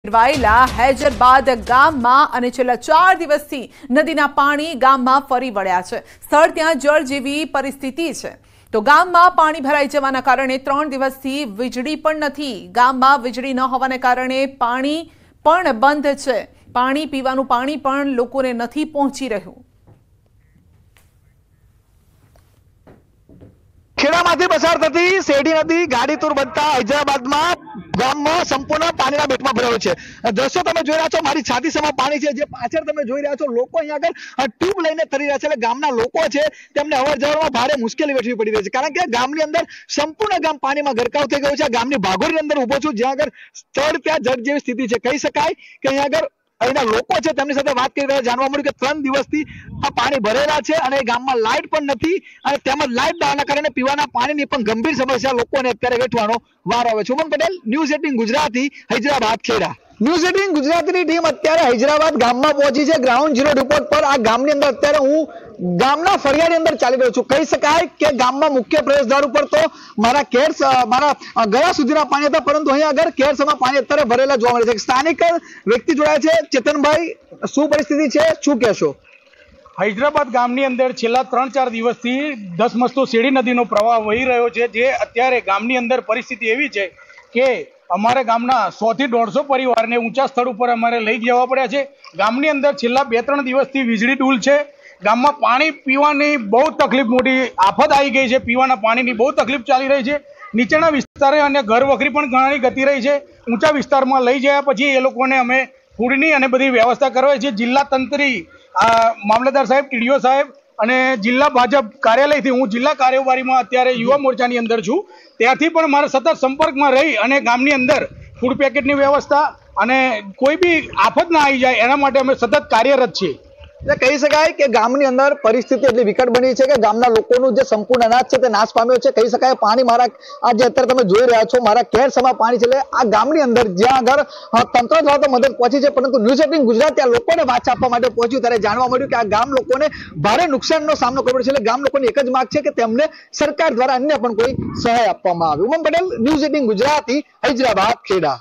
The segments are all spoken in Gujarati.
વાયેલા હૈજરાબાદ ગામમાં અને છેલ્લા 4 દિવસથી નદીના પાણી ગામમાં ફરી વળ્યા છે। સ્થળ ત્યાં જળ જેવી પરિસ્થિતિ છે। તો ગામમાં પાણી ભરાઈ જવાના કારણે 3 દિવસથી વીજળી પણ નથી। ગામમાં વીજળી ન હોવાને કારણે પાણી પણ બંધ છે। પાણી પીવાનું પાણી પણ લોકોને નથી પહોંચી રહ્યું। ખેડામાંથી પસાર થતી શેરડી નદી ગાડીતુર બનતા હૈદરાબાદમાં ગામમાં સંપૂર્ણ પાણીના બેટમાં ભરાયો છે। દ્રશ્યો તમે જોઈ રહ્યા છો, મારી છાતી સમા પાણી છે। જે પાછળ તમે જોઈ રહ્યા છો, લોકો અહીંયા આગળ ટ્યુબ લઈને તરી રહ્યા છે। એટલે ગામના લોકો છે તેમને અવર જવરમાં ભારે મુશ્કેલી વેઠવી પડી રહી છે, કારણ કે ગામની અંદર સંપૂર્ણ ગામ પાણીમાં ગરકાવ થઈ ગયું છે। ગામની ભાગોળની અંદર ઉભો છું, જ્યાં આગળ સ્થળ ત્યાં જળ જેવી સ્થિતિ છે। કહી શકાય કે અહીંયા આગળ અહીંના લોકો છે તેમની સાથે વાત કરી રહ્યા જાણવા મળ્યું કે 3 દિવસથી આ પાણી ભરેલા છે અને ગામમાં લાઇટ પણ નથી અને તેમજ લાઇટ દાવાના કારણે પીવાના પાણીની પણ ગંભીર સમસ્યા લોકોને અત્યારે વેઠવાનો વારો આવે છે। ઉમંગ પટેલ, ન્યૂઝ 18 ગુજરાતી, હૈદરાબાદ, ખેડા। ન્યૂઝ 18 ગુજરાતીની ટીમ અત્યારે હૈદરાબાદ ગામમાં પહોંચી છે। ગ્રાઉન્ડ ઝીરો રિપોર્ટ પર આ ગામની અંદર અત્યારે હું ગામના ફળિયાની અંદર ચાલી રહ્યો છું। કહી શકાય કે ગામમાં મુખ્ય પ્રવેશદ્વાર ઉપર તો મારા ગયા સુધીના પાણી હતા, પરંતુ અહીંયા આગળ કેરસમાં પાણી અત્યારે ભરેલા જોવા મળે છે। સ્થાનિક વ્યક્તિ જોડાયા છે। ચેતનભાઈ, શું પરિસ્થિતિ છે, શું કહેશો? હૈદરાબાદ ગામની અંદર છેલ્લા 3-4 દિવસથી ધસમસતો શેરડી નદીનો પ્રવાહ વહી રહ્યો છે। જે અત્યારે ગામની અંદર પરિસ્થિતિ એવી છે કે અમારે ગામના 100 થી 150 પરિવારને ઊંચા સ્થળ ઉપર અમારે લઈ જવા પડ્યા છે। ગામની અંદર છેલ્લા 2-3 દિવસથી વીજળી ડૂલ છે। ગામમાં પાણી પીવાની બહુ તકલીફ, મોટી આફત આવી ગઈ છે। પીવાના પાણીની બહુ તકલીફ ચાલી રહી છે। નીચેના વિસ્તારે અને ઘર વખરી પણ ઘણી ગતિ રહી છે। ઊંચા વિસ્તારમાં લઈ ગયા પછી એ લોકોને અમે ફૂડની અને બધી વ્યવસ્થા કરવાય છે। જિલ્લા તંત્રી, મામલતદાર સાહેબ, ટીડીઓ સાહેબ અને જિલ્લા ભાજપ કાર્યાલયથી હું જિલ્લા કાર્યવાહીમાં અત્યારે યુવા મોરચાની અંદર છું, ત્યાંથી પણ મારે સતત સંપર્કમાં રહી અને ગામની અંદર ફૂડ પેકેટની વ્યવસ્થા અને કોઈ બી આફત ના આવી જાય એના માટે અમે સતત કાર્યરત છીએ। એટલે કહી શકાય કે ગામની અંદર પરિસ્થિતિ એટલી વિકટ બની છે કે ગામના લોકોનું જે સંપૂર્ણ અનાજ છે તે નાશ પામ્યો છે। કહી શકાય પાણી મારા આ જે અત્યારે તમે જોઈ રહ્યા છો, મારા કેરસમાં પાણી છે। એટલે આ ગામની અંદર જ્યાં આગળ તંત્ર દ્વારા તો મદદ પહોંચી છે, પરંતુ ન્યૂઝ 18 ગુજરાત ત્યાં લોકોને વાચા આપવા માટે પહોંચ્યું ત્યારે જાણવા મળ્યું કે આ ગામ લોકોને ભારે નુકસાનનો સામનો કરવો પડે છે। એટલે ગામ લોકોની એક જ માંગ છે કે તેમને સરકાર દ્વારા અન્ય પણ કોઈ સહાય આપવામાં આવે। ઉમંગ પટેલ, ન્યૂઝ 18 ગુજરાતી, હૈદરાબાદ, ખેડા।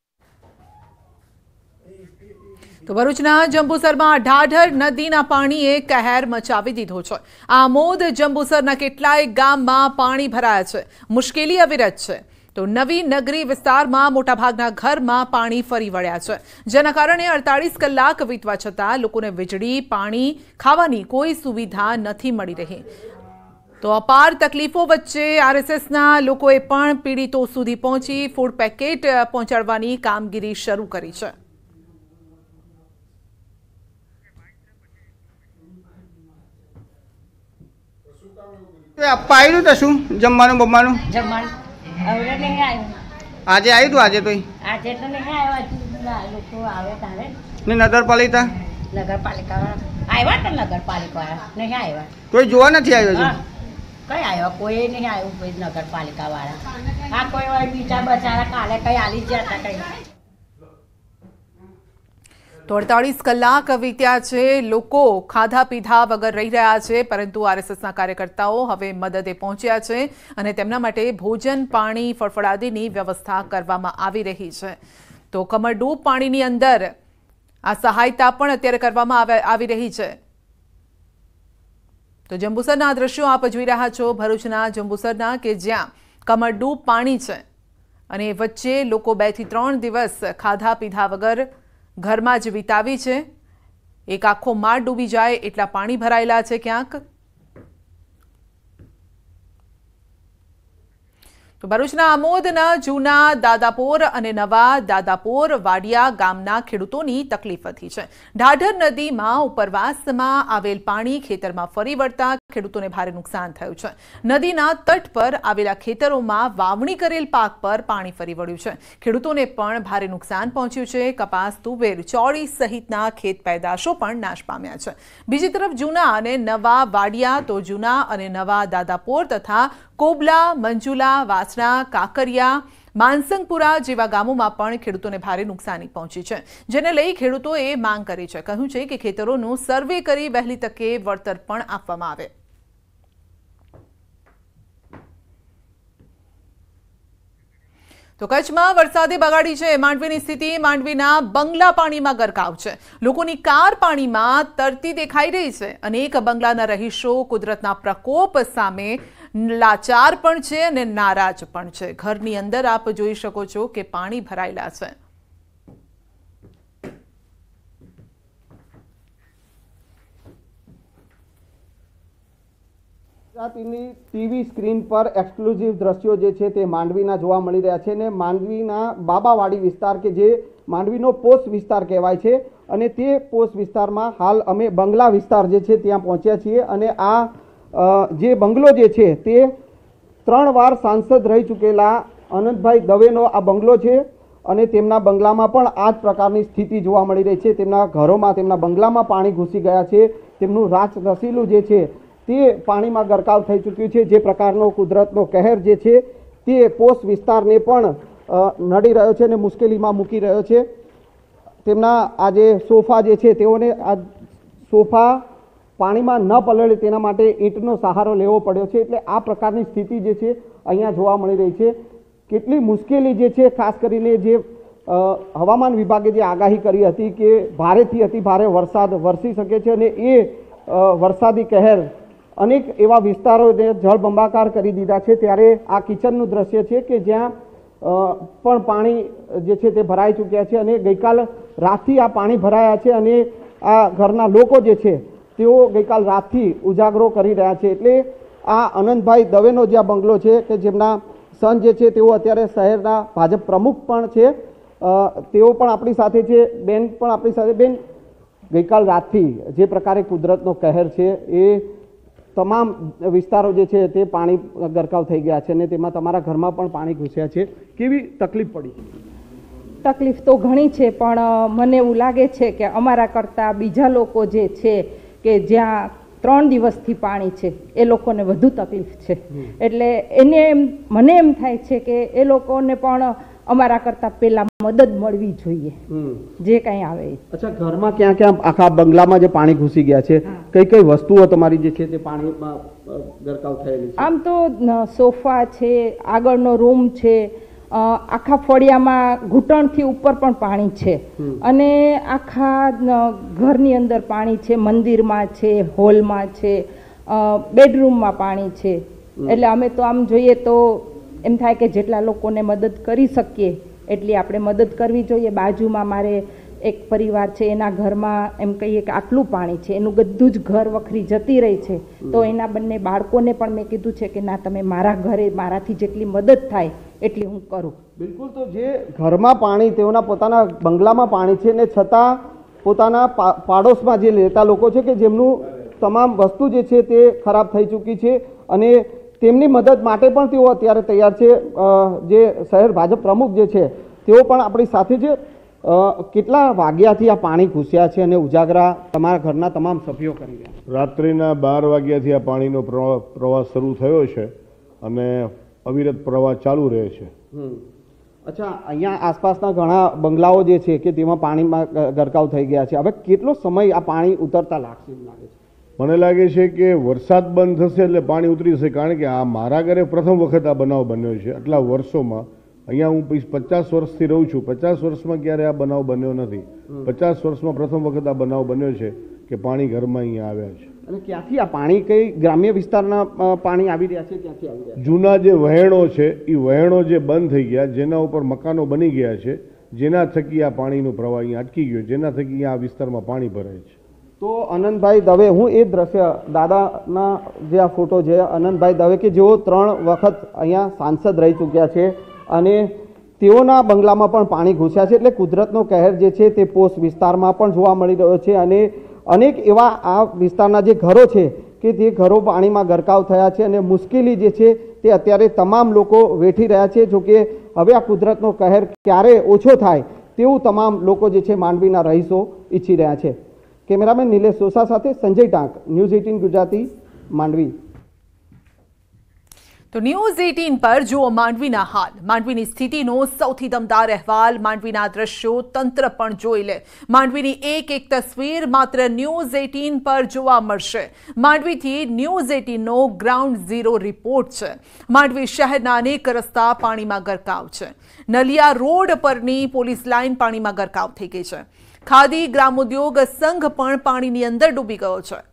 તો ભરૂચના જંબુસરમાં ઢાઢર નદીના પાણીએ કહેર મચાવી દીધો છે। આમોદ જંબુસરના કેટલાય ગામમાં પાણી ભરાયા છે। મુશ્કેલી અવિરત છે। તો નવી નગરી વિસ્તારમાં મોટાભાગના ઘરમાં પાણી ફરી વળ્યા છે, જેના કારણે 48 કલાક વીતવા છતાં લોકોને વીજળી, પાણી, ખાવાની કોઈ સુવિધા નથી મળી રહી। તો અપાર તકલીફો વચ્ચે આરએસએસના લોકોએ પણ પીડિતો સુધી પહોંચી ફૂડ પેકેટ પહોંચાડવાની કામગીરી શરૂ કરી છે। આપવા આવ્યું તો શું જમવાનું બમવાનું આજે આવ્યું હતું? આજે તો ને નગરપાલિકા કોઈ જોવા નથી આવ્યો છે? કઈ આવ્યો? કોઈ નહીં આવ્યું। નગરપાલિકા વાળા આ કોઈ બીજા બચારા કાલે કઈ આલી ગયા હતા કઈ। તો 48 કલાક વીત્યા છે। લોકો ખાધા પીધા વગર રહી રહ્યા છે, પરંતુ આરએસએસના કાર્યકર્તાઓ હવે મદદે પહોંચ્યા છે અને તેમના માટે ભોજન, પાણી, ફળફળાદીની વ્યવસ્થા કરવામાં આવી રહી છે। તો કમરડૂબ પાણીની અંદર આ સહાયતા પણ અત્યારે કરવામાં આવી રહી છે। તો જંબુસરના દ્રશ્યો આપ જોઈ રહ્યા છો, ભરૂચના જંબુસરના, કે જ્યાં કમરડૂબ પાણી છે અને વચ્ચે લોકો 2 થી 3 દિવસ ખાધા પીધા વગર ઘરમાં જ વિતાવી છે। એક આખો માળ ડૂબી જાય એટલા પાણી ભરાયેલા છે ક્યાંક। તો ભરૂચના આમોદના જૂના દાદાપોર અને નવા દાદાપોર વાડિયા ગામના ખેડૂતોની તકલીફ વધી છે। ઢાઢર નદીમાં ઉપરવાસમાં આવેલ પાણી ખેતરમાં ફરી વળતા ખેડૂતોને ભારે નુકસાન થયું છે। નદીના તટ પર આવેલા ખેતરોમાં વાવણી કરેલ પાક પર પાણી ફરી વળ્યું છે। ખેડૂતોને પણ ભારે નુકસાન પહોંચ્યું છે। કપાસ, તુવેર, ચોળી સહિતના ખેત પેદાશો પણ નાશ પામ્યા છે। બીજી તરફ જૂના અને નવા વાડિયા, તો જૂના અને નવા દાદાપોર તથા કોબલા, મંજુલા, વાસણા, કાકરિયા, માનસંગપુરા જેવા ગામોમાં પણ ખેડૂતોને ભારે નુકસાની પહોંચી છે, જેને લઈ ખેડૂતોએ માંગ કરી છે। કહ્યું છે કે ખેતરોનું સર્વે કરી વહેલી તકે વળતર પણ આપવામાં આવે। તો કચ્છમાં વરસાદે બગાડી છે માંડવીની સ્થિતિ। માંડવીના બંગલા પાણીમાં ગરકાવ છે। લોકોની કાર પાણીમાં તરતી દેખાઈ રહી છે। અનેક બંગલાના રહીશો કુદરતના પ્રકોપ સામે લાચાર પણ છે અને નારાજ પણ છે। ઘરની અંદર આપ જોઈ શકો છો કે પાણી ભરાયેલા છે। ટીવી સ્ક્રીન પર એક્સક્લુઝિવ દ્રશ્યો જે છે તે માંડવીના જોવા મળી રહ્યા છે ને માંડવીના બાબાવાડી વિસ્તાર કે જે માંડવીનો પોસ્ટ વિસ્તાર કહેવાય છે અને તે પોસ્ટ વિસ્તારમાં હાલ અમે બંગલા વિસ્તાર જે છે ત્યાં પહોંચ્યા છીએ અને આ જે બંગલો જે છે તે 3 વાર સાંસદ રહી ચૂકેલા અનંતભાઈ દવેનો આ બંગલો છે અને તેમના બંગલામાં પણ આ જ પ્રકારની સ્થિતિ જોવા મળી રહી છે। તેમના ઘરોમાં તેમના બંગલામાં પાણી ઘૂસી ગયા છે। તેમનું રાચ રસીલું જે છે તે પાણીમાં ગરકાવ થઈ ચૂક્યું છે। જે પ્રકારનો કુદરતનો કહેર જે છે તે પોસ્ટ વિસ્તારને પણ નડી રહ્યો છે અને મુશ્કેલીમાં મૂકી રહ્યો છે। તેમના આ જે સોફા જે છે તેઓને આ સોફા પાણીમાં ન પલળે તેના માટે ઈંટનો સહારો લેવો પડ્યો છે। એટલે આ પ્રકારની સ્થિતિ જે છે અહીંયા જોવા મળી રહી છે। કેટલી મુશ્કેલી જે છે ખાસ કરીને જે હવામાન વિભાગે જે આગાહી કરી હતી કે ભારેથી અતિ ભારે વરસાદ વરસી શકે છે અને એ વરસાદી કહેર અનેક એવા વિસ્તારોને જળબંબાકાર કરી દીધા છે। ત્યારે આ કિચનનું દ્રશ્ય છે કે જ્યાં પણ પાણી જે છે તે ભરાઈ ચૂક્યા છે અને ગઈકાલ રાતથી આ પાણી ભરાયા છે અને આ ઘરના લોકો જે છે તેઓ ગઈકાલ રાતથી ઉજાગરો કરી રહ્યા છે। એટલે આ અનંતભાઈ દવેનો જે આ બંગલો છે કે જેમના સન જે છે તેઓ અત્યારે શહેરના ભાજપ પ્રમુખ પણ છે, તેઓ પણ આપણી સાથે છે। બેન પણ આપણી સાથે। બેન, ગઈકાલ રાતથી જે પ્રકારે કુદરતનો કહેર છે એ તમામ વિસ્તારો જે છે તે પાણી ગરકાવ થઈ ગયા છે અને તેમાં તમારા ઘરમાં પણ પાણી ઘૂસ્યા છે। કેવી તકલીફ પડી? તકલીફ તો ઘણી છે, પણ મને એવું લાગે છે કે અમારા કરતાં બીજા લોકો જે છે કે જ્યાં 3 દિવસથી પાણી છે એ લોકોને વધુ તકલીફ છે। એટલે મને એમ થાય છે કે એ લોકોને પણ અમારા કરતાં પહેલા મદદ મળવી જોઈએ જે કંઈ આવે। અચ્છા, ઘરમાં ક્યાં ક્યાં આખા બંગલામાં જે પાણી ઘૂસી ગયા છે, કઈ કઈ વસ્તુઓ તમારી જે છે તે પાણીમાં ગરકાવ થયેલી છે? આમ તો સોફા છે, આગળનો રૂમ છે, આખા ફળિયામાં ઘૂંટણથી ઉપર પણ પાણી છે અને આખા ઘરની અંદર પાણી છે, મંદિરમાં છે, હોલમાં છે, બેડરૂમમાં પાણી છે। એટલે અમે તો આમ જોઈએ તો એમ થાય કે જેટલા લોકોને મદદ કરી શકીએ એટલી આપણે મદદ કરવી જોઈએ। બાજુમાં મારે એક પરિવાર છે, એના ઘરમાં એમ કહીએ કે આટલું પાણી છે, એનું બધું જ ઘર વખરી જતી રહી છે, તો એના બંને બાળકોને પણ મેં કીધું છે કે ના, તમે મારા ઘરે મારાથી જેટલી મદદ થાય એટલી હું કરું। બિલકુલ। તો જે ઘરમાં પાણી, તેઓના પોતાના બંગલામાં પાણી છે ને છતાં પોતાના પાડોશમાં જે રહેતા લોકો છે કે જેમનું તમામ વસ્તુ જે છે તે ખરાબ થઈ ચૂકી છે અને તેમની મદદ માટે પણ તેઓ અત્યારે તૈયાર છે। જે શહેર ભાજપ પ્રમુખ જે છે તેઓ પણ આપણી સાથે છે। કેટલા વાગ્યાથી આ પાણી ઘૂસ્યા છે અને ઉજાગરા તમારા ઘરના તમામ સભ્યો કરી રહ્યા? રાત્રિના 12 વાગ્યાથી આ પાણીનો પ્રવાહ શરૂ થયો છે અને અવિરત પ્રવાહ ચાલુ રહે છે। અચ્છા, અહીંયા આસપાસના ઘણા બંગલાઓ જે છે કે તેમાં પાણીમાં ગરકાવ થઈ ગયા છે। હવે કેટલો સમય આ પાણી ઉતરતા લાગશે એવું લાગે છે? મને લાગે છે કે વરસાદ બંધ થશે એટલે પાણી ઉતરી જશે, કારણ કે આ મારા ઘરે પ્રથમ વખત આ બનાવ બન્યો છે આટલા વર્ષોમાં। અહીંયા હું 50 વર્ષથી રહું છું, 50 વર્ષમાં ક્યારે આ બનાવ બન્યો નથી। 50 વર્ષમાં પ્રથમ વખત આ બનાવ બન્યો છે કે પાણી ઘરમાં અહીંયા આવ્યા છે। અને ક્યાંથી આ પાણી, કઈ ગ્રામ્ય વિસ્તારના પાણી આવી રહ્યા છે? ક્યાંથી આવી રહ્યા છે? જૂના જે વહેણો છે એ વહેણો જે બંધ થઈ ગયા, જેના ઉપર મકાનો બની ગયા છે, જેના થકી આ પાણીનો પ્રવાહ અહીંયા અટકી ગયો, જેના થકી આ વિસ્તારમાં પાણી ભરાય છે। તો અનંતભાઈ દવે, હું એ દ્રશ્ય, દાદાના જે આ ફોટો છે, અનંતભાઈ દવે કે જેઓ 3 વખત અહીંયા સાંસદ રહી ચૂક્યા છે અને તેઓના બંગલામાં પણ પાણી ઘૂસ્યા છે। એટલે કુદરતનો કહેર જે છે તે પોસ્ટ વિસ્તારમાં પણ જોવા મળી રહ્યો છે અને અનેક એવા આ વિસ્તારના જે ઘરો છે કે તે ઘરો પાણીમાં ગરકાવ થયા છે અને મુશ્કેલી જે છે તે અત્યારે તમામ લોકો વેઠી રહ્યા છે। જોકે હવે આ કુદરતનો કહેર ક્યારે ઓછો થાય તેવું તમામ લોકો જે છે માંડવીના રહીશો ઈચ્છી રહ્યા છે। કેમેરામેન નિલેશ સોસા સાથે સંજય ટાંક, ન્યૂઝ 18 ગુજરાતી, માંડવી। તો ન્યૂઝ 18 પર જુઓ માંડવીના હાલ, માંડવીની સ્થિતિનો સૌથી દમદાર અહેવાલ, માંડવીના દ્રશ્યો તંત્ર પણ જોઈ લે। માંડવીની એક તસવીર માત્ર ન્યૂઝ 18 પર જોવા મળશે। માંડવીથી ન્યૂઝ 18નો ગ્રાઉન્ડ ઝીરો રિપોર્ટ છે। માંડવી શહેરના અનેક રસ્તા પાણીમાં ગરકાવ છે। નલિયા રોડ પરની પોલીસ લાઇન પાણીમાં ગરકાવ થઈ ગઈ છે। ખાદી ગ્રામોદ્યોગ સંઘ પણ પાણીની અંદર ડૂબી ગયો છે।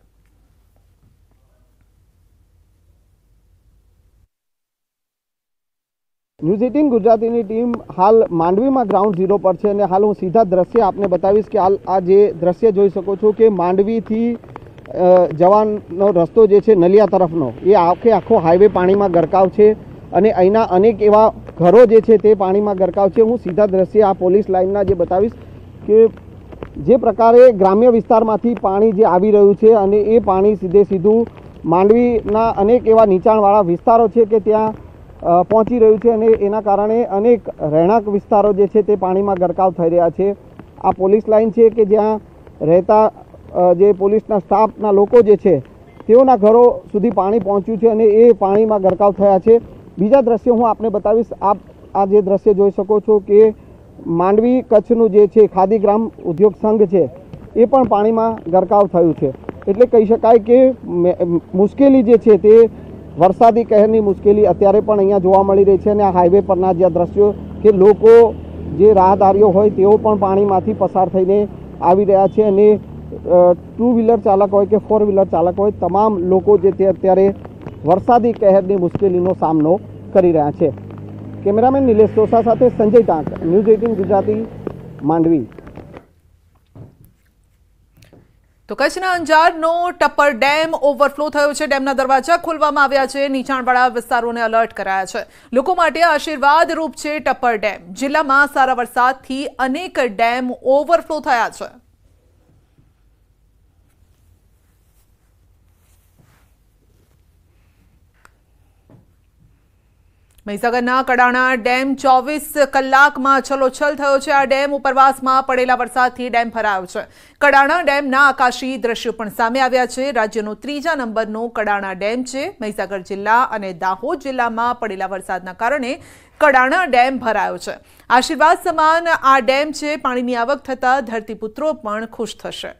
ન્યૂઝ 18 ગુજરાતીની ટીમ હાલ માંડવીમાં ગ્રાઉન્ડ ઝીરો પર છે અને હાલ હું સીધા દ્રશ્ય આપને બતાવીશ કે હાલ આ જે દ્રશ્ય જોઈ શકો છો કે માંડવીથી જવાનો રસ્તો જે છે નલિયા તરફનો એ આખો હાઈવે પાણીમાં ગરકાવ છે અને અહીંના અનેક એવા ઘરો જે છે તે પાણીમાં ગરકાવ છે। હું સીધા દ્રશ્ય આ પોલીસ લાઇનના જે બતાવીશ કે જે પ્રકારે ગ્રામ્ય વિસ્તારમાંથી પાણી જે આવી રહ્યું છે અને એ પાણી સીધું માંડવીના અનેક એવા નીચાણવાળા વિસ્તારો છે કે ત્યાં પહોંચી રહ્યું છે અને એના કારણે અનેક રહેણાંક વિસ્તારો જે છે તે પાણીમાં ગરકાવ થઈ રહ્યા છે। આ પોલીસ લાઇન છે કે જ્યાં રહેતા જે પોલીસના સ્ટાફના લોકો જે છે તેઓના ઘરો સુધી પાણી પહોંચ્યું છે અને એ પાણીમાં ગરકાવ થયા છે। બીજા દ્રશ્યો હું આપને બતાવીશ। આપ આ જે દ્રશ્ય જોઈ શકો છો કે માંડવી કચ્છનું જે છે ખાદી ગ્રામ ઉદ્યોગ સંઘ છે એ પણ પાણીમાં ગરકાવ થયું છે। એટલે કહી શકાય કે મુશ્કેલી જે છે તે વરસાદી કહેરની મુશ્કેલી અત્યારે પણ અહીંયા જોવા મળી રહી છે અને આ હાઈવે પરના જે દ્રશ્યો કે લોકો જે રાહદારીઓ હોય તેઓ પણ પાણીમાંથી પસાર થઈને આવી રહ્યા છે અને ટુ વ્હીલર ચાલક હોય કે ફોર વ્હીલર ચાલક હોય તમામ લોકો જે તે અત્યારે વરસાદી કહેરની મુશ્કેલીનો સામનો કરી રહ્યા છે। કેમેરામેન નિલેશ સોસા સાથે સંજય ટાંક, ન્યૂઝ 18 ગુજરાતી, માંડવી। તો કચ્છના અંજારનો ટપ્પર ડેમ ઓવરફ્લો થયો છે। ડેમના દરવાજા ખોલવામાં આવ્યા છે। નીચાણવાળા વિસ્તારોને એલર્ટ કરાયા છે। લોકો માટે આશીર્વાદ રૂપ છે ટપ્પર ડેમ। જિલ્લામાં સારા વરસાદથી અનેક ડેમ ઓવરફ્લો થયા છે। મહીસાગરના કડાણા ડેમ 24 કલાકમાં છલોછલ થયો છે। આ ડેમ ઉપરવાસમાં પડેલા વરસાદથી ડેમ ભરાયો છે। કડાણા ડેમના આકાશી દ્રશ્યો પણ સામે આવ્યા છે। રાજ્યનો 3જા નંબરનો કડાણા ડેમ છે। મહીસાગર જિલ્લા અને દાહોદ જિલ્લામાં પડેલા વરસાદના કારણે કડાણા ડેમ ભરાયો છે। આશીર્વાદ સમાન આ ડેમ છે। પાણીની આવક થતાં ધરતીપુત્રો પણ ખુશ થશે।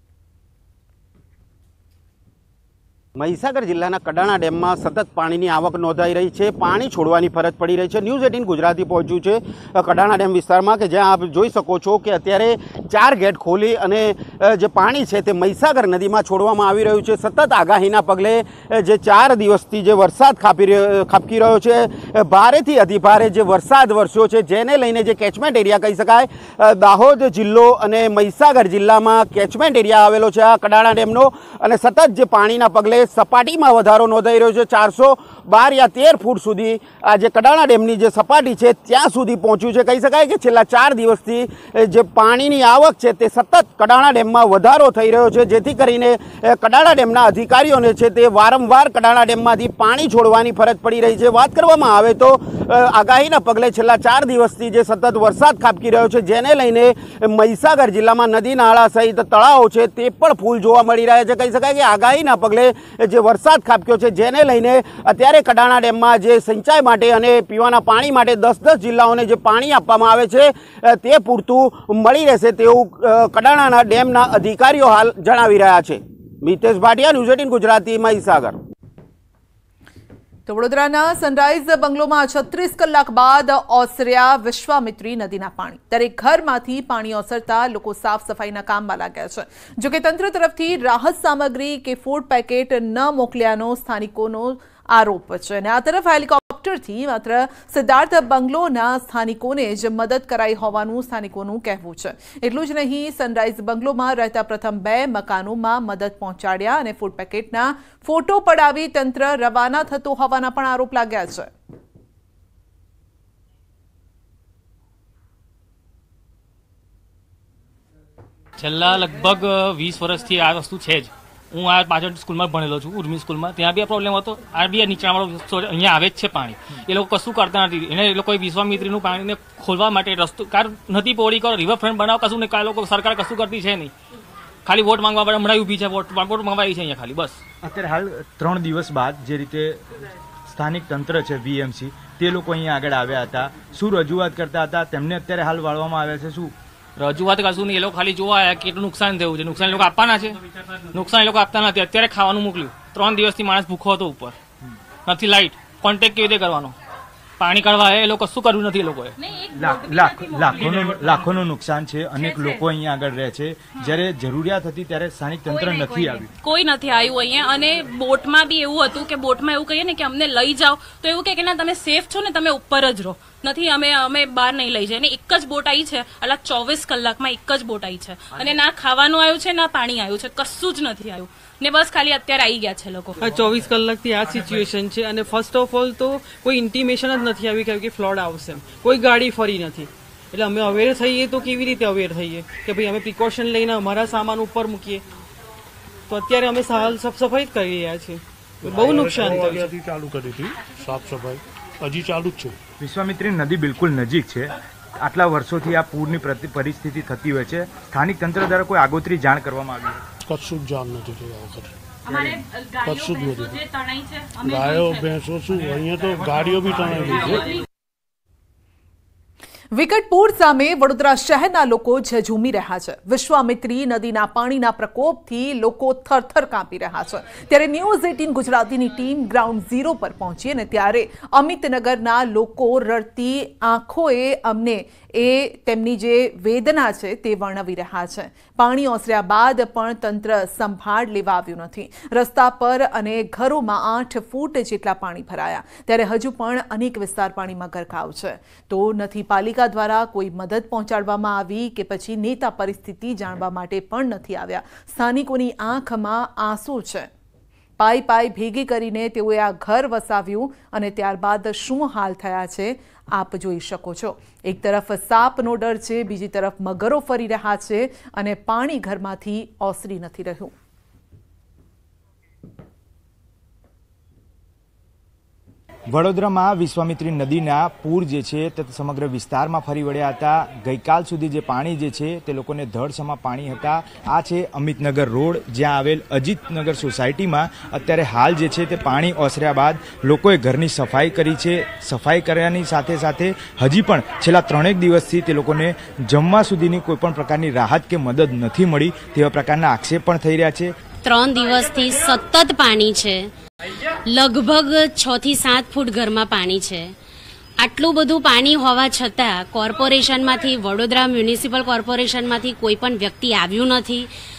મહીસાગર જિલ્લાના કડાણા ડેમમાં સતત પાણીની આવક નોંધાઈ રહી છે। પાણી છોડવાની ફરજ પડી રહી છે। ન્યૂઝ 18 ગુજરાતી પહોંચ્યું છે કડાણા ડેમ વિસ્તારમાં કે જ્યાં આપ જોઈ શકો છો કે અત્યારે 4 ગેટ ખોલી અને જે પાણી છે તે મહીસાગર નદીમાં છોડવામાં આવી રહ્યું છે। સતત આગાહીના પગલે જે 4 દિવસથી જે વરસાદ ખાબકી રહ્યો છે, ભારેથી અતિભારે જે વરસાદ વરસ્યો છે, જેને લઈને જે કેચમેન્ટ એરિયા કહી શકાય દાહોદ જિલ્લો અને મહીસાગર જિલ્લામાં કેચમેન્ટ એરિયા આવેલો છે આ કડાણા ડેમનો અને સતત જે પાણીના પગલે સપાટીમાં વધારો નોંધાઈ રહ્યો છે। 412 યા 13 ફૂટ સુધી આ જે કડાણા ડેમની જે સપાટી છે ત્યાં સુધી પહોંચ્યું છે। કહી શકાય કે છેલ્લા 4 દિવસથી જે પાણીની આવક છે તે સતત કડાણા ડેમમાં વધારો થઈ રહ્યો છે, જેથી કરીને કડાણા ડેમના અધિકારીઓને છે તે વારંવાર કડાણા ડેમમાંથી પાણી છોડવાની ફરજ પડી રહી છે। વાત કરવામાં આવે તો આગાહીના પગલે છેલ્લા 4 દિવસથી જે સતત વરસાદ ખાબકી રહ્યો છે, જેને લઈને મહીસાગર જિલ્લામાં નદી નાળા સહિત તળાવો છે તે પણ ફૂલ જોવા મળી રહ્યા છે। કહી શકાય કે આગાહીના પગલે જે વરસાદ ખાબક્યો છે, જેને લઈને અત્યારે કડાણા ડેમમાં જે સિંચાઈ માટે અને પીવાના પાણી માટે 10 જિલ્લાઓને જે પાણી આપવામાં આવે છે તે પૂરતું મળી રહેશે તેવું કડાણાના ડેમના અધિકારીઓ હાલ જણાવી રહ્યા છે। મિતેશ ભાટિયા, ન્યૂઝ 18 ગુજરાતી, મહીસાગર। તો વડોદરાના સનરાઈઝ બંગલોમાં 36 કલાક બાદ ઓસર્યા વિશ્વામિત્રી નદીના પાણી। દરેક ઘરમાંથી પાણી ઓસરતા લોકો સાફ સફાઈના કામમાં લાગ્યા છે। જોકે તંત્ર તરફથી રાહત સામગ્રી કે ફૂડ પેકેટ ન મોકલ્યાનો સ્થાનિકોનો આરોપ છે અને આ તરફ હેલિકોપ્ટરથી માત્ર સિદ્ધાર્થ બંગલોના સ્થાનિકોને જ મદદ કરાઈ હોવાનું સ્થાનિકોનું કહેવું છે। એટલું જ નહીં, સનરાઈઝ બંગલોમાં રહેતા પ્રથમ 2 મકાનોમાં મદદ પહોંચાડ્યા અને ફૂડ પેકેટના ફોટો પડાવી તંત્ર રવાના થતું હોવાના પણ આરોપ લાગ્યા છે। છેલ્લા લગભગ 20 વર્ષથી આ વસ્તુ છે જ। હું આ પાછળ સ્કૂલમાં ભણેલો છું, ઉર્મી સ્કૂલમાં, ત્યાં બી આ પ્રોબ્લેમ હતો। આ બી નીચાણવાળો અહીંયા આવે જ છે પાણી, એ લોકો કશું કરતા નથી। એને એ લોકોએ વિશ્વામિત્રીનું પાણીને ખોલવા માટે રસ્તો નદી પહોળી કરો, રિવરફ્રન્ટ બનાવો, કશું નહીં। લોકો સરકાર કશું કરતી છે નહીં, ખાલી વોટ માંગવા માટે હમણાં ઊભી છે, વોટ માંગવાઈ છે અહીંયા ખાલી, બસ। અત્યારે હાલ 3 દિવસ બાદ જે રીતે સ્થાનિક તંત્ર છે VMC તે લોકો અહીંયા આગળ આવ્યા હતા, શું રજૂઆત કરતા હતા, તેમને અત્યારે હાલ વાળવામાં આવ્યા છે? શું રજૂઆત કરશું નહીં, એ લોકો ખાલી જોવા આવ્યા કેટલું નુકસાન થયું છે. નુકસાન એ લોકો આપવાના છે? નુકસાન એ લોકો આપતા નથી. અત્યારે ખાવાનું મોકલ્યું, 3 દિવસથી માણસ ભૂખો હતો, ઉપર નથી લાઇટ, કોન્ટેક્ટ કેવી રીતે કરવાનો? પાણી કાઢવા એ લોકો કશું કર્યું નથી. એ લોકોએ લાખોનું નુકસાન છે. અનેક લોકો અહીંયા આગળ રહે છે, જ્યારે જરૂરિયાત હતી ત્યારે સ્થાનિક તંત્ર નથી આવ્યું, કોઈ નથી આવ્યું અહીંયા. અને બોટમાં બી એવું હતું કે બોટમાં એવું કહીએ ને કે અમને લઈ જાઓ તો એવું કે ના તમે સેફ છો ને, તમે ઉપર જ રહો. નથી, અમે બહાર નહીં લઈ જાય. એક જ બોટ આવી છે, અલા 24 કલાકમાં એક જ બોટ આવી છે, અને ના ખાવાનું આવ્યું છે ના પાણી આવ્યું છે, કશું જ નથી આવ્યું. ને બસ ખાલી અત્યારે આવી ગયા છે લોકો. 24 કલાકથી આ સિચ્યુએશન છે. અને ફર્સ્ટ ઓફ ઓલ તો કોઈ ઇન્ટિમેશન જ નથી આવી કે ફ્લડ આવશે, કોઈ ગાડી ફરી નથી. એટલે અમે અવેર થઈએ તો કેવી રીતે અવેર થઈએ કે ભાઈ અમે પ્રિકોશન લઈને અમારા સામાન ઉપર મૂકીએ? તો અત્યારે અમે સાફ સફાઈ જ કરી રહ્યા છીએ. બહુ નુકસાન થયું છે. ચાલુ કરી હતી સાફ સફાઈ, હજી ચાલુ જ છે. વિશ્વામિત્રી નદી બિલકુલ નજીક છે. આટલા વર્ષોથી આ પૂરની પરિસ્થિતિ થતી હોય છે. સ્થાનિક તંત્ર દ્વારા કોઈ આગોતરી જાણ કરવામાં આવી? કશું જ જાણ નથી થઈ આ વખતે, કશું જ નથી. ગાયો ભેંસો શું, અહીંયા તો ગાડીઓ બી તણાઈ ગઈ છે. વિકટ પૂર સામે વડોદરા શહેરના લોકો ઝઝૂમી રહ્યા છે. વિશ્વામિત્રી નદીના પાણીના પ્રકોપથી લોકો થરથર કાંપી રહ્યા છે. ત્યારે ન્યૂઝ 18 ગુજરાતીની ટીમ ગ્રાઉન્ડ ઝીરો પર પહોંચી અને ત્યારે અમિતનગરના લોકો રડતી આંખોએ અમને તેમની જે વેદના છે તે વર્ણવી રહ્યા છે. પાણી ઓસર્યા બાદ પણ તંત્ર સંભાળ લેવા આવ્યું નથી. રસ્તા પર અને ઘરોમાં 8 ફૂટ જેટલા પાણી ભરાયા. ત્યારે હજુ પણ અનેક વિસ્તાર પાણીમાં ગરકાવ છે. તો નથી પાલિકા દ્વારા કોઈ મદદ પહોંચાડવામાં આવી કે પછી નેતા પરિસ્થિતિ જાણવા માટે પણ નથી આવ્યા. સ્થાનિકોની આંખમાં આંસુ છે. પાઈ ભેગી કરીને તેઓએ આ ઘર વસાવ્યું અને ત્યારબાદ શું હાલ થયા છે આપ જોઈ શકો છો. એક તરફ સાપનો ડર છે, બીજી તરફ મગરો ફરી રહ્યા છે અને પાણી ઘરમાંથી ઓસરી નથી રહ્યું. વડોદરામાં વિશ્વામિત્રી નદીના પૂર જે છે તે સમગ્ર વિસ્તારમાં ફરી વળ્યા હતા. ગઈકાલ સુધી જે પાણી જે છે તે લોકોને ધડસમાં પાણી હતા. આ છે અમિતનગર રોડ, જ્યાં આવેલ અજીતનગર સોસાયટીમાં અત્યારે હાલ જે છે તે પાણી ઓસર્યા બાદ લોકોએ ઘરની સફાઈ કરી છે. સફાઈ કર્યાની સાથે સાથે હજી પણ છેલ્લા 3 દિવસથી તે લોકોને જમવા સુધીની કોઈ પણ પ્રકારની રાહત કે મદદ નથી મળી તેવા પ્રકારના આક્ષેપ પણ થઈ રહ્યા છે. 3 દિવસથી સતત પાણી છે. લગભગ 6 થી 7 ફૂટ ઘરમાં પાણી છે. આટલું બધું પાણી હોવા છતાં કોર્પોરેશનમાંથી, વડોદરા મ્યુનિસિપલ કોર્પોરેશનમાંથી કોઈ પણ વ્યક્તિ આવ્યું નથી.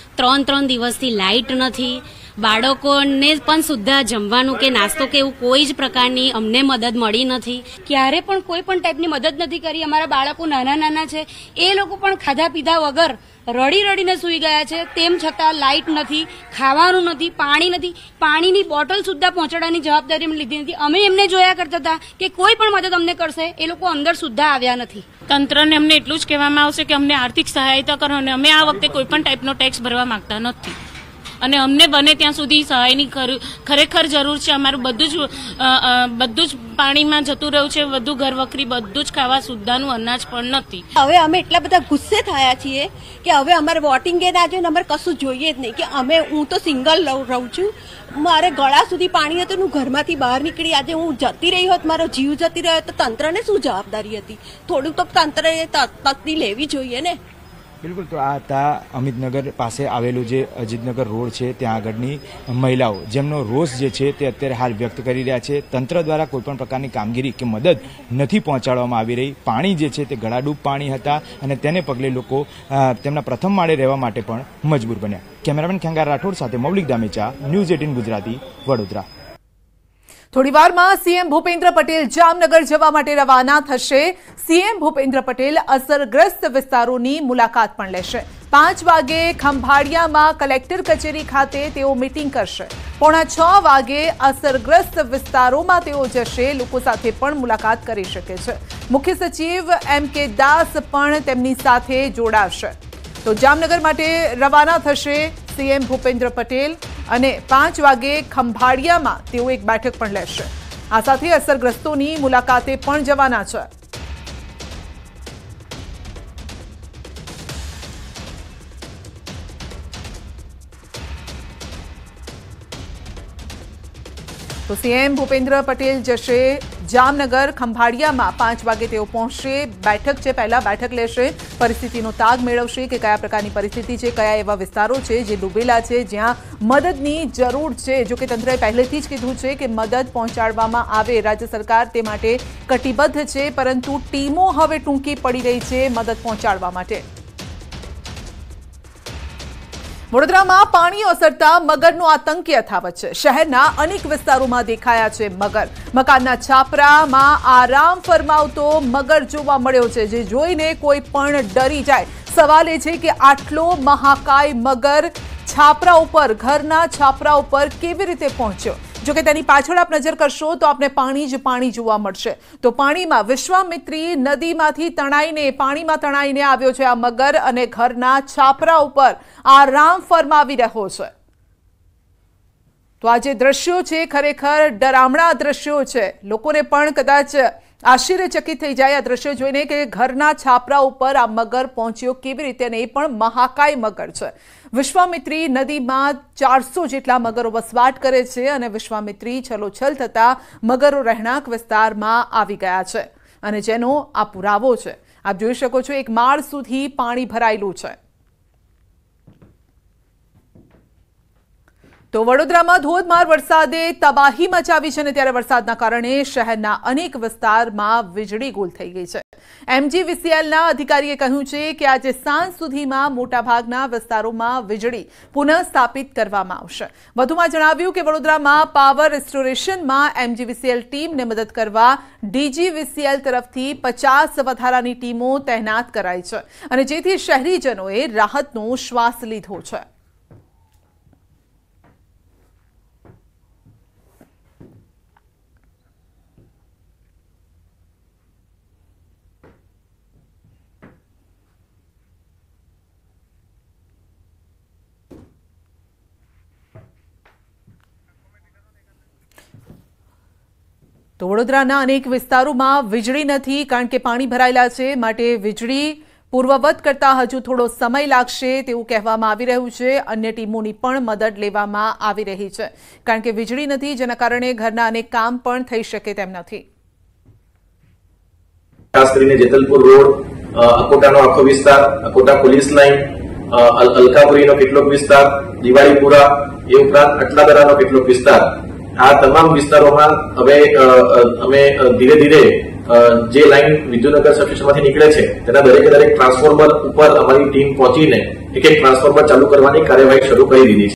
3 દિવસથી લાઇટ નથી. બાળકોને પણ સુદ્ધા જમવાનું કે નાસ્તો કે એવું કોઈ જ પ્રકારની અમને મદદ મળી નથી. ક્યારે પણ કોઈ પણ ટાઈપની મદદ નથી કરી. અમારા બાળકો નાના છે, એ લોકો પણ ખાધા પીધા વગર રડીને સૂઈ ગયા છે. તેમ છતાં લાઇટ નથી, ખાવાનું નથી, પાણી નથી. પાણીની બોટલ સુદ્ધા પહોંચાડવાની જવાબદારી અમે લીધી નથી. અમે એમને જોયા કરતા હતા કે કોઈ પણ મદદ અમને કરશે, એ લોકો અંદર સુદ્ધા આવ્યા નથી. તંત્રને અમને એટલું જ કહેવામાં આવશે કે અમને આર્થિક સહાયતા કરો, અને અમે આ વખતે કોઈ પણ ટાઈપનો ટેક્સ ભરવા માંગતા નથી. અને અમને બને ત્યાં સુધી સહાયની ખરેખર જરૂર છે. અમારું બધું જ પાણીમાં જતું રહ્યું છે. બધું ઘરવખરી, બધું જ ખાવા સુદ્ધાનું અનાજ પણ નથી. હવે અમે એટલા બધા ગુસ્સે થયા છીએ કે હવે અમારે વોટિંગ એ ના જોઈએ, અમારે કશું જોઈએ જ નહીં. કે હું તો સિંગલ રહું છું, મારે ગળા સુધી પાણી હતું, હું ઘરમાંથી બહાર નીકળી. આજે હું જતી રહી હોત, મારો જીવ જતી રહ્યો તો તંત્રને શું જવાબદારી હતી? થોડુંક તો તંત્રએ તકતી લેવી જોઈએ ને. બિલકુલ. તો આ હતા અમિતનગર પાસે આવેલું જે અજીતનગર રોડ છે ત્યાં આગળની મહિલાઓ, જેમનો રોષ જે છે તે અત્યારે હાલ વ્યક્ત કરી રહ્યા છે. તંત્ર દ્વારા કોઈપણ પ્રકારની કામગીરી કે મદદ નથી પહોંચાડવામાં આવી રહી. પાણી જે છે તે ગળાડૂબ પાણી હતા અને તેને પગલે લોકો તેમના પ્રથમ માળે રહેવા માટે પણ મજબૂર બન્યા. કેમેરામેન ખેંગાર રાઠોડ સાથે મૌલિક દામેચા, ન્યૂઝ 18 ગુજરાતી, વડોદરા. થોડીવારમાં સીએમ ભૂપેન્દ્ર પટેલ જામનગર જવા માટે રવાના થશે. સીએમ ભૂપેન્દ્ર પટેલ અસરગ્રસ્ત વિસ્તારોની મુલાકાત પણ લેશે. 5 વાગે ખંભાળિયામાં કલેક્ટર કચેરી ખાતે તેઓ મીટિંગ કરશે. 5:45 વાગે અસરગ્રસ્ત વિસ્તારોમાં તેઓ જશે. લોકો સાથે પણ મુલાકાત કરી શકે છે. મુખ્ય સચિવ MK દાસ પણ તેમની સાથે જોડાશે. તો જામનગર માટે રવાના થશે સીએમ ભૂપેન્દ્ર પટેલ અને 5 વાગે ખંભાળિયામાં તેઓ એક બેઠક પણ લેશે. આ સાથે અસરગ્રસ્તોની મુલાકાતે પણ જવાના છે. તો સીએમ ભૂપેન્દ્ર પટેલ જશે જામનગર. ખંભાળિયામાં 5 વાગે તેઓ પહોંચશે. બેઠક છે, પહેલા બેઠક લેશે, પરિસ્થિતિનો તાગ મેળવશે કે કયા પ્રકારની પરિસ્થિતિ છે, કયા એવા વિસ્તારો છે જે ડૂબેલા છે, જ્યાં મદદની જરૂર છે. જો કે તંત્રએ પહેલેથી જ કીધું છે કે મદદ પહોંચાડવામાં આવે. રાજ્ય સરકાર તે માટે કટિબદ્ધ છે, પરંતુ ટીમો હવે ટૂંકી પડી રહી છે મદદ પહોંચાડવા માટે. વડોદરામાં પાણી ઓસરતા મગરનો આતંક યથાવત છે. શહેરના અનેક વિસ્તારોમાં દેખાયા છે મગર. મકાનના છાપરામાં આરામ ફરમાવતો મગર જોવા મળ્યો છે, જે જોઈને કોઈ પણ ડરી જાય. સવાલ એ છે કે આટલો મહાકાય મગર છાપરા ઉપર, ઘરના છાપરા ઉપર કેવી રીતે પહોંચ્યો? જો કે તેની પાછળ આપ નજર કરશો તો આપને પાણી જ પાણી જોવા મળશે. તો પાણીમાં વિશ્વામિત્રી નદીમાંથી પાણીમાં તણાઈને આવ્યો છે આ મગર અને ઘરના છાપરા ઉપર આરામ ફરમાવી રહ્યો છે. તો આ જે દ્રશ્યો છે ખરેખર ડરામણા દ્રશ્યો છે. લોકોને પણ કદાચ આશ્ચર્યચકિત થઈ જાય આ દ્રશ્યો જોઈને કે ઘરના છાપરા ઉપર આ મગર પહોંચ્યો કેવી રીતે, અને એ પણ મહાકાય મગર છે. વિશ્વામિત્રી નદીમાં 400 જેટલા મગરો વસવાટ કરે છે અને વિશ્વામિત્રી છલોછલ થતા મગરો રહેણાંક વિસ્તારમાં આવી ગયા છે, અને જેનો આ પુરાવો છે. આપ જોઈ શકો છો, એક માળ સુધી પાણી ભરાયેલું છે. તો વડોદરામાં ધોધમાર વરસાદે તબાહી મચાવી છે, અને ત્યારે વરસાદના કારણે શહેરના અનેક વિસ્તારમાં વીજળી ગુલ થઈ ગઈ છે. MGVCLના અધિકારીએ કહ્યું છે કે આજે સાંજ સુધીમાં મોટાભાગના વિસ્તારોમાં વીજળી પુનઃ સ્થાપિત કરવામાં આવશે. વધુમાં જણાવ્યું કે વડોદરામાં પાવર રિસ્ટોરેશનમાં MGVCL ટીમને મદદ કરવા DGVCL તરફથી 50 વધારાની ટીમો તૈનાત કરાઈ છે, અને જેથી શહેરીજનોએ રાહતનો શ્વાસ લીધો છે. તો વડોદરાના અનેક વિસ્તારોમાં વીજળી નથી, કારણ કે પાણી ભરાયેલા છે, માટે વીજળી પૂર્વવત કરતા હજુ થોડો સમય લાગશે તેવું કહેવામાં આવી રહ્યું છે. અન્ય ટીમોની પણ મદદ લેવામાં આવી રહી છે, કારણ કે વીજળી નથી, જેના કારણે ઘરના અનેક કામ પણ થઈ શકે તેમ નથી. ખાસ કરીને જેતલપુર રોડ, અકોટાનો આખો વિસ્તાર, અકોટા પોલીસ લાઇન, અલકાપુરીનો કેટલોક વિસ્તાર, દિવાળીપુરા, એ ઉપરાંત અટલાદરાનો કેટલોક વિસ્તાર, આ તમામ વિસ્તારોમાં હવે અમે ધીરે ધીરે જે લાઈન વિદ્યુતનગર સબસ્ટેશનમાંથી નીકળે છે તેના દરેક ટ્રાન્સફોર્મર ઉપર અમારી ટીમ પહોંચીને એક ટ્રાન્સફોર્મર ચાલુ કરવાની કાર્યવાહી શરૂ કરી દીધી છે.